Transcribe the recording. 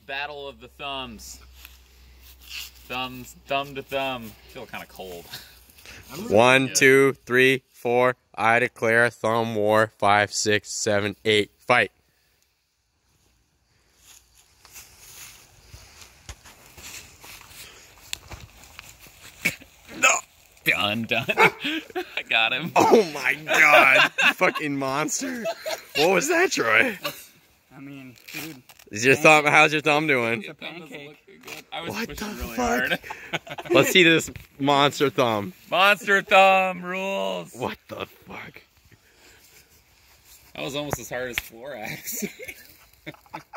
Battle of the thumbs. Thumbs, thumb to thumb. I feel kind of cold. 1, 2, 3, 4. I declare thumb war. 5, 6, 7, 8. Fight. No. Done. I got him. Oh my god. Fucking monster. What was that, Troy? I mean, dude. Is your thumb? How's your thumb doing? It's a pancake. I was What pushing the really fuck? hard. Let's see this monster thumb. Monster thumb rules. What the fuck? That was almost as hard as Florax.